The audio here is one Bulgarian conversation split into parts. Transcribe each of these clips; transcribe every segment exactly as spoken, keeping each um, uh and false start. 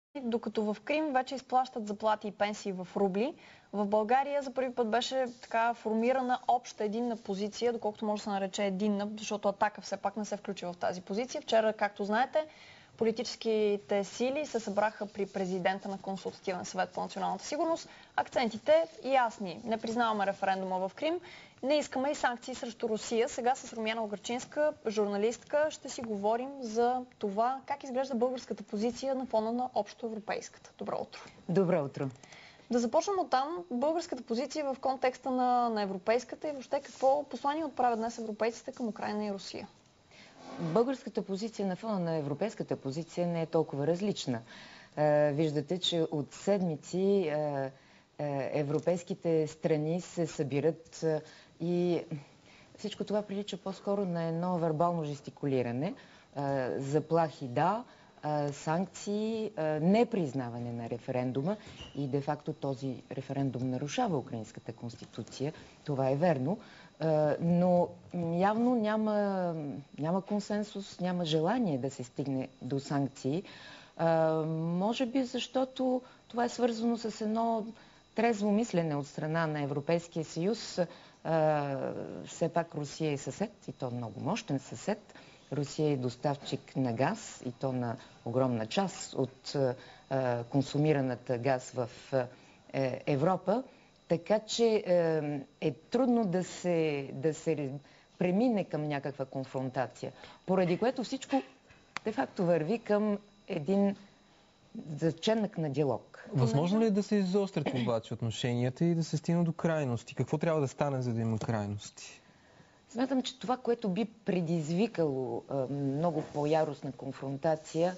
докато в Крим вече изплащат заплати и пенсии в рубли, в България за първи път беше така формирана обща единна позиция, доколкото може да се нарече единна, защото Атака все пак не се включи в тази позиция. Вчера, както знаете, политическите сили се събраха при президента на Консултативен съвет по националната сигурност. Акцентите ясни. Не признаваме референдума в Крим, не искаме и санкции срещу Русия. Сега с Румяна Огарчинска, журналистка, ще си говорим за това как изглежда българската позиция на фона на общоевропейската. Добро утро. Добро утро. Да започнем от там. Българската позиция в контекста на, на европейската и въобще какво послание отправят днес европейците към Украйна и Русия? Българската позиция на фона на европейската позиция не е толкова различна. Виждате, че от седмици европейските страни се събират и всичко това прилича по-скоро на едно вербално жестикулиране. Заплахи да, санкции, непризнаване на референдума и де-факто този референдум нарушава украинската конституция. Това е верно. Но явно няма, няма консенсус, няма желание да се стигне до санкции. Може би защото това е свързано с едно трезво мислене от страна на Европейския съюз. Все пак Русия е съсед, и то много мощен съсед. Русия е доставчик на газ, и то на огромна част от консумираната газ в Европа. Така че е трудно да се, да се премине към някаква конфронтация, поради което всичко де-факто върви към един заченък на диалог. Възможно ли е да се изострят обаче отношенията и да се стигне до крайности? Какво трябва да стане, за да има крайности? Смятам, че това, което би предизвикало много по-яростна конфронтация,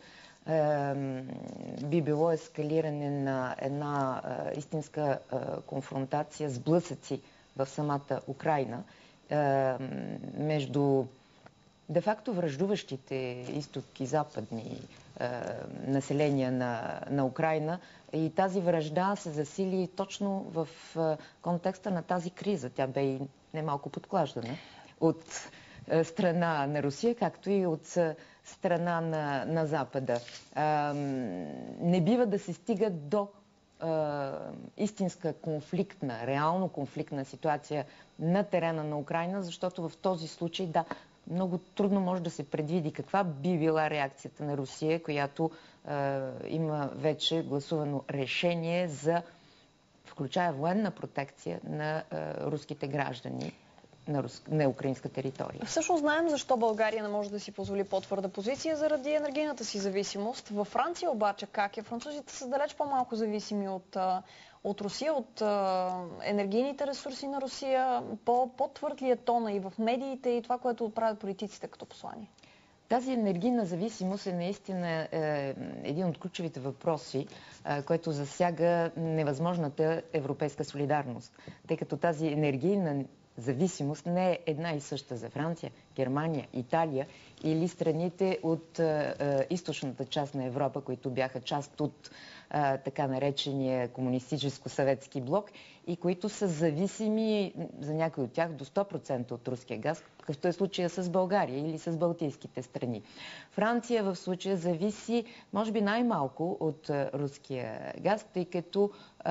би било ескалиране на една а, истинска а, конфронтация, сблъсъци в самата Украйна а, между де-факто враждуващите изток и западни а, населения на, на Украйна. И тази вражда се засили точно в а, контекста на тази криза. Тя бе и немалко подклаждана от а, страна на Русия, както и от а, страна на, на Запада. А, не бива да се стига до а, истинска конфликтна, реално конфликтна ситуация на терена на Украйна, защото в този случай, да, много трудно може да се предвиди каква би била реакцията на Русия, която а, има вече гласувано решение за включая военна протекция на а, руските граждани на, рус... на украинска територия. Всъщност знаем защо България не може да си позволи по-твърда позиция заради енергийната си зависимост. Във Франция обаче как е? Французите са далеч по-малко зависими от, от Русия, от енергийните ресурси на Русия. По-твърд ли е тона и в медиите и това, което отправят политиците като послание? Тази енергийна зависимост е наистина е, един от ключовите въпроси, е, който засяга невъзможната европейска солидарност, тъй като тази енергийна зависимост не е една и съща за Франция, Германия, Италия или страните от е, източната част на Европа, които бяха част от е, така наречения комунистическо-съветски блок и които са зависими за някои от тях до сто процента от руския газ, какъвто е случая с България или с балтийските страни. Франция в случая зависи, може би най-малко от е, руския газ, тъй като е,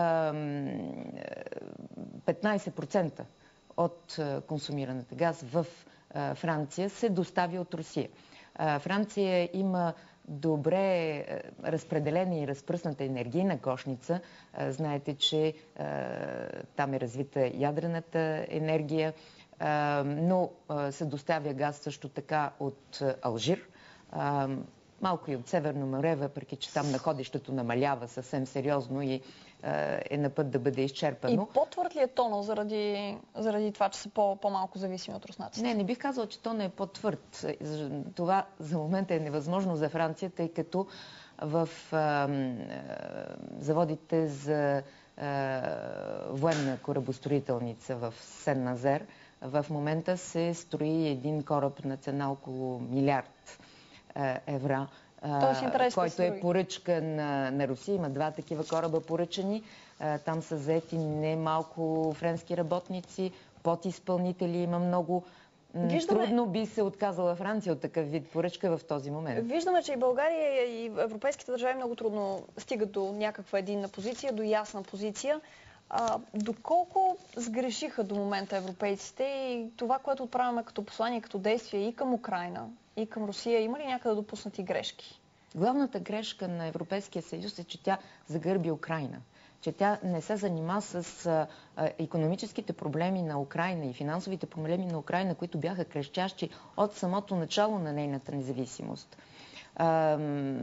петнайсет процента от консумираната газ в Франция се достави от Русия. Франция има добре разпределена и разпръсната енергийна кошница. Знаете, че там е развита ядрената енергия, но се доставя газ също така от Алжир. Малко и от Северно море, въпреки че там находището намалява съвсем сериозно и е на път да бъде изчерпано. И по-твърд ли е тона заради, заради това, че са по- по-малко зависими от руснаците? Не, не бих казала, че тона е по-твърд. Това за момента е невъзможно за Франция, тъй като в а, заводите за а, военна корабостроителница в Сен-Назер в момента се строи един кораб на цена около милиард евро, който е поръчка на, на Русия. Има два такива кораба поръчани. Там са заети немалко френски работници, подизпълнители има много. Виждаме... Трудно би се отказала Франция от такъв вид поръчка в този момент. Виждаме, че и България и европейските държави много трудно стигат до някаква единна позиция, до ясна позиция. А, доколко сгрешиха до момента европейците и това, което отправяме като послание, като действие и към Украйна, и към Русия, има ли някъде допуснати грешки? Главната грешка на Европейския съюз е, че тя загърби Украйна. Че тя не се занима с а, а, икономическите проблеми на Украйна и финансовите проблеми на Украйна, които бяха крещящи от самото начало на нейната независимост. А,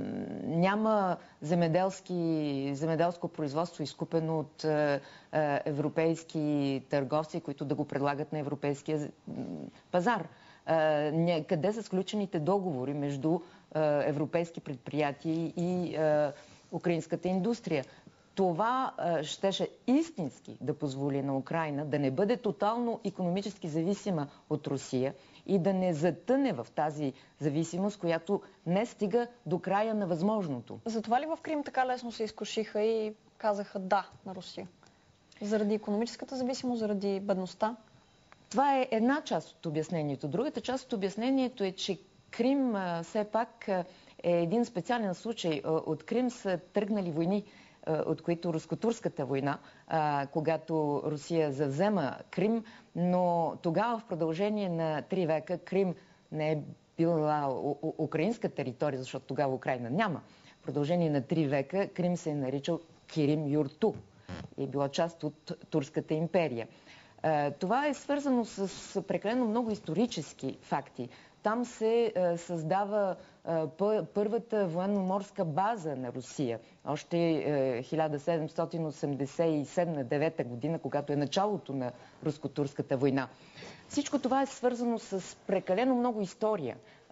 няма земеделски, земеделско производство, изкупено от а, а, европейски търговци, които да го предлагат на европейския пазар. А, къде са сключените договори между а, европейски предприятия и а, украинската индустрия? Това а, щеше истински да позволи на Украйна да не бъде тотално икономически зависима от Русия и да не затъне в тази зависимост, която не стига до края на възможното. Затова ли в Крим така лесно се изкушиха и казаха да на Русия? Заради икономическата зависимост, заради бедността? Това е една част от обяснението. Другата част от обяснението е, че Крим а, все пак а, е един специален случай. От Крим са тръгнали войни, от които Руско-турската война, когато Русия завзема Крим, но тогава в продължение на три века Крим не е била украинска територия, защото тогава Украйна няма. В продължение на три века Крим се е наричал Кирим Юрту и е била част от Турската империя. Това е свързано с прекалено много исторически факти. Там се създава първата военно-морска база на Русия. Още хиляда седемстотин осемдесет и седма девета година, когато е началото на Руско-турската война. Всичко това е свързано с прекалено много история.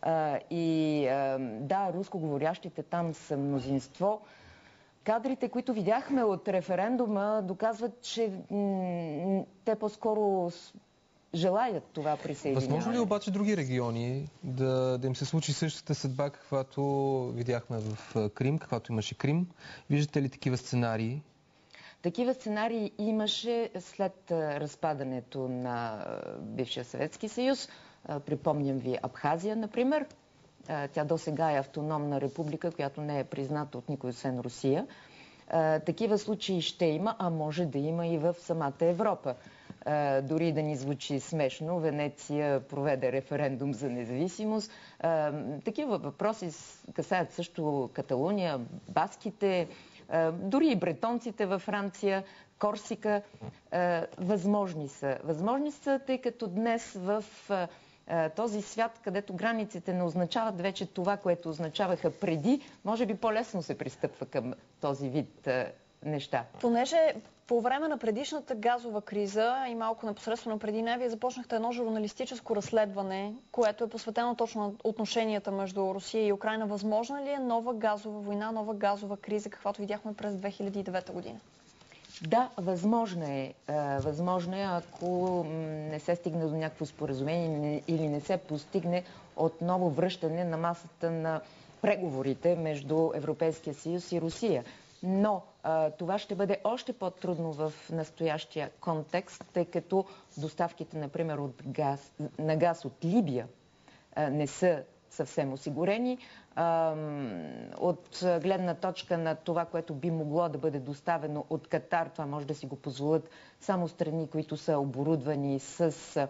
И да, рускоговорящите там са мнозинство. Кадрите, които видяхме от референдума, доказват, че те по-скоро желаят това присъединяване. Възможно ли обаче други региони да, да им се случи същата съдба, каквато видяхме в Крим, каквато имаше Крим? Виждате ли такива сценарии? Такива сценарии имаше след разпадането на бившия Съветски съюз. Припомням ви Абхазия, например. Тя досега е автономна република, която не е призната от никой освен Русия. Такива случаи ще има, а може да има и в самата Европа. Uh, дори да ни звучи смешно, Венеция проведе референдум за независимост. Uh, такива въпроси касаят също Каталуния, баските, uh, дори и бретонците във Франция, Корсика. Uh, възможни са. Възможни са, тъй като днес в uh, uh, този свят, където границите не означават вече това, което означаваха преди, може би по-лесно се пристъпва към този вид uh, неща. Понеже по време на предишната газова криза и малко непосредствено преди нея, вие започнахте едно журналистическо разследване, което е посветено точно на отношенията между Русия и Украйна. Възможна ли е нова газова война, нова газова криза, каквато видяхме през две хиляди и девета година? Да, възможно е. Възможно е, ако не се стигне до някакво споразумение или не се постигне отново връщане на масата на преговорите между Европейския съюз и Русия. Но а, това ще бъде още по-трудно в настоящия контекст, тъй като доставките, например, от газ, на газ от Либия а, не са съвсем осигурени. А, от гледна точка на това, което би могло да бъде доставено от Катар, това може да си го позволят само страни, които са оборудвани с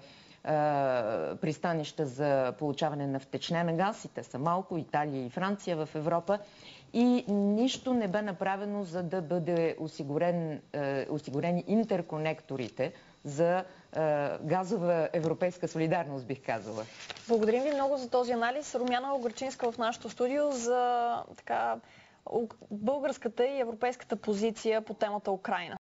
а, пристанища за получаване на втечнен газ. И те са малко, Италия и Франция в Европа. И нищо не бе направено, за да бъде осигурен, е, осигурени интерконекторите за е, газова европейска солидарност, бих казала. Благодарим ви много за този анализ. Румяна Огурчинска в нашото студио за така, българската и европейската позиция по темата Украйна.